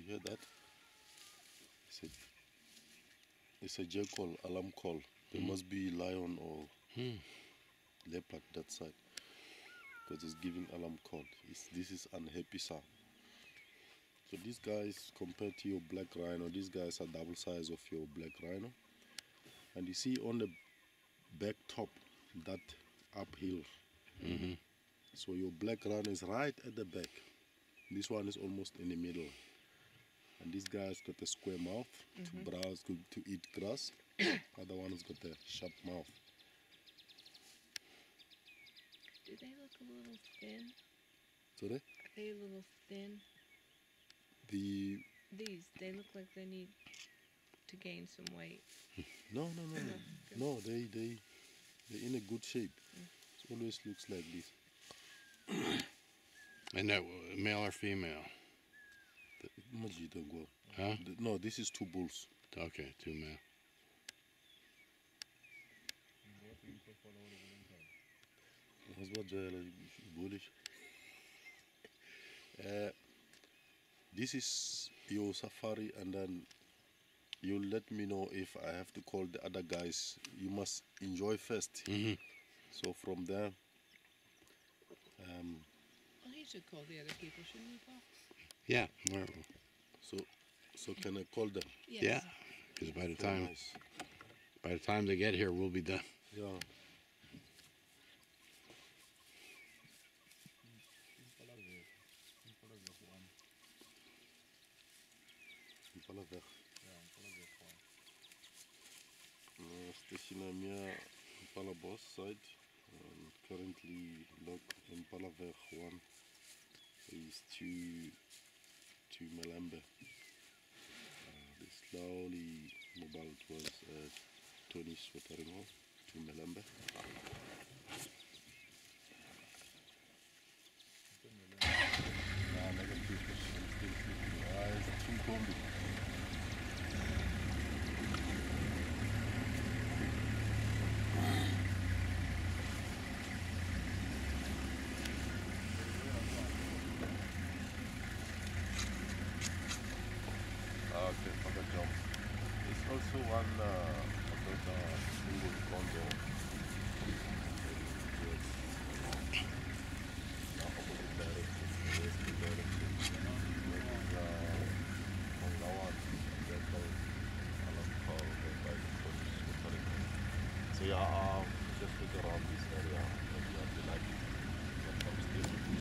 hear that? It's a jackal alarm call. There must be lion or leopard that side, because it's giving alarm call. This is unhappy sound. So these guys, compared to your black rhino, these guys are double size of your black rhino. And you see on the back top, that uphill. So your black rhino is right at the back. This one is almost in the middle. And this guy's got a square mouth to browse, to eat grass. Other one's got a sharp mouth. Do they look a little thin? Sorry? Are they a little thin? These, they look like they need to gain some weight. no, they're in a good shape. It always looks like this. And that male or female? Huh? No, this is two bulls. Okay, two male. Bullish. This is your safari, and then you'll let me know if I have to call the other guys. You must enjoy first. So from there, Well, he should call the other people, shouldn't he, Paul? Yeah. so can I call them? Yes. Yeah. Because by the Very time nice. they get here, we'll be done. Yeah. Station Amia, Impala Boss side, currently log Impalaver 1 is to Malembe. They slowly mobile towards Tony's watering hole to Malembe. Negative, still sleeping. It's too combi. Okay, for the jump. There's also one single condo. Opposite direction, west direction. So yeah, just look around this area. Maybe I'll be like,